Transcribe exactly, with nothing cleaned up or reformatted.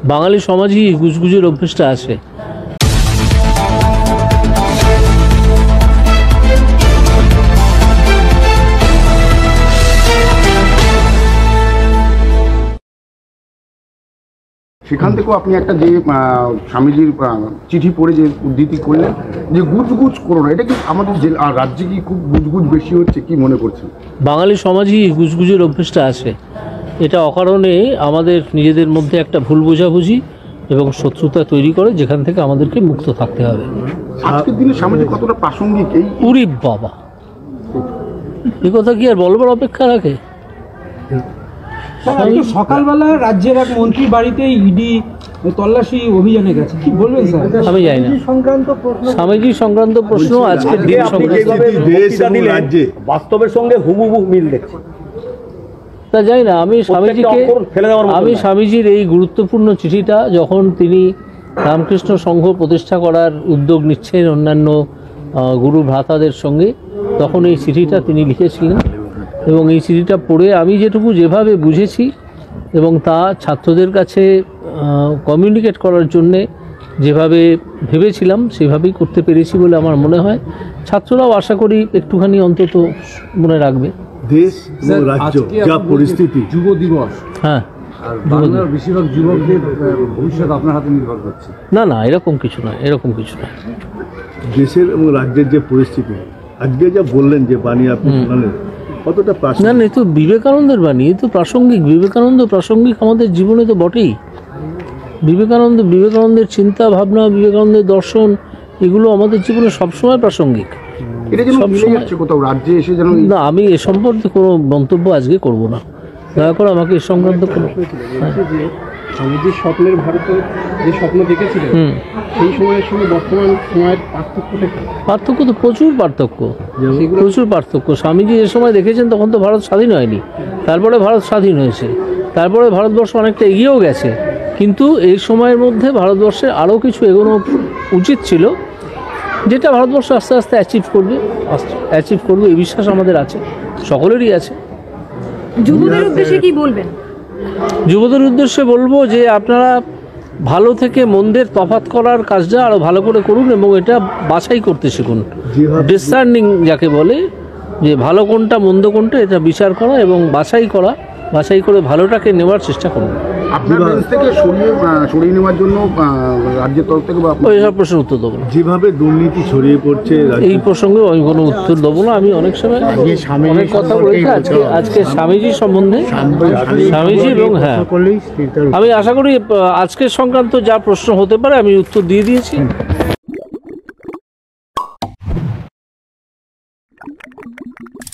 বাঙালি সমাজই গুজগুজের অভ্যেসটা আছে। সেখান থেকেও আপনি একটা যে স্বামীজির চিঠি পড়ে যে উদ্ধৃতি করলেন যে গুজগুজ করো না, এটা কি আমাদের রাজ্যে কি খুব গুজগুজ বেশি হচ্ছে, কি মনে করছেন? বাঙালি সমাজই গুজগুজের অভ্যেসটা আছে, এটা অকারণে আমাদের নিজেদের মধ্যে একটা ভুল বোঝাবুঝি এবং শত্রুতা তৈরি করে, যেখান থেকে আমাদেরকে মুক্ত থাকতে হবে। আজকের দিনে স্বামীজি কতটা প্রাসঙ্গিক, এই উরি বাবা, এ কথা কি আর বলবার অপেক্ষা রাখে? সকালবেলা রাজ্যের এক মন্ত্রী বাড়িতে ইডি তল্লাশি অভিযানে গেছে, কি বলবেন স্যার? আমি জানি না স্বামীজি সংক্রান্ত প্রশ্ন আজকের দিন রাজ্যে বাস্তবের সঙ্গে হুবহু মিল দেখছে, তা জানি না। আমি স্বামীজিকে আমি স্বামীজির এই গুরুত্বপূর্ণ চিঠিটা যখন তিনি রামকৃষ্ণ সংঘ প্রতিষ্ঠা করার উদ্যোগ নিচ্ছেন অন্যান্য গুরু ভ্রাতাদের সঙ্গে, তখন এই চিঠিটা তিনি লিখেছিলেন এবং এই চিঠিটা পড়ে আমি যেটুকু যেভাবে বুঝেছি এবং তা ছাত্রদের কাছে কমিউনিকেট করার জন্যে যেভাবে ভেবেছিলাম সেভাবেই করতে পেরেছি বলে আমার মনে হয়। ছাত্ররাও আশা করি একটুখানি অন্তত মনে রাখবে। দেশ এবং রাজ্য যা পরিস্থিতি, যুব দিবস, হ্যাঁ, আর বাংলার বেশিরভাগ যুবকদের ভবিষ্যৎ আপনার হাতে নির্ভর করছে। না না এরকম কিছু নয়, এরকম কিছু নয়। দেশের এবং রাজ্যের যে পরিস্থিতি, আজকে যা বললেন যে বাণী আপনি শোনালেন, কতটা প্রাসঙ্গিক? না না, এ তো বিবেকানন্দের বাণী, এ তো প্রাসঙ্গিক। বিবেকানন্দ প্রাসঙ্গিক আমাদের জীবনে তো বটেই। বিবেকানন্দ বিবেকানন্দের চিন্তা ভাবনা, বিবেকানন্দের দর্শন, এগুলো আমাদের জীবনে সবসময় প্রাসঙ্গিক। না, আমি এ সম্পর্কে কোনো মন্তব্য আজকে করব না, দয়া করে আমাকে এ সংক্রান্ত কোনো। স্বামীজির স্বপ্নের ভারতে যে স্বপ্ন দেখেছিলেন সেই সময়ের সঙ্গে বর্তমান সময়ের পার্থক্যটা কি? পার্থক্য তো প্রচুর পার্থক্য, প্রচুর পার্থক্য। স্বামীজি যে সময় দেখেছেন তখন তো ভারত স্বাধীন হয়নি, তারপরে ভারত স্বাধীন হয়েছে, তারপরে ভারতবর্ষ অনেকটা এগিয়েও গেছে, কিন্তু এই সময়ের মধ্যে ভারতবর্ষের আরও কিছু এগোনো উচিত ছিল, যেটা ভারতবর্ষ আস্তে আস্তে অ্যাচিভ করবে অ্যাচিভ করবে এই বিশ্বাস আমাদের আছে, সকলেরই আছে। যুবদের উদ্দেশ্যে কি বলবেন? যুবদের উদ্দেশ্যে বলবো যে আপনারা ভালো থেকে মন্দের তফাৎ করার কাজটা আরও ভালো করে করুন এবং এটা বাছাই করতে শিখুন। ডিসার্নিং যাকে বলে, যে ভালো কোনটা মন্দ কোনটা এটা বিচার করা এবং বাছাই করা, বাছাই করে ভালোটাকে নেওয়ার চেষ্টা করুন। আপনার বেঞ্চ থেকে সরিয়ে সরিয়ে নেওয়ার জন্য রাজ্যের তরফ থেকে এইসব প্রশ্নের উত্তর দেবো না। যেভাবে দুর্নীতি ছড়িয়ে পড়ছে এই প্রসঙ্গে আমি কোনো উত্তর দেবো না। আমি অনেক সময় অনেক কথা বলেছি আজকে আজকে স্বামীজি সম্বন্ধে, স্বামীজি এবং হ্যাঁ, আমি আশা করি আজকের সংক্রান্ত যা প্রশ্ন হতে পারে আমি উত্তর দিয়ে দিয়েছি।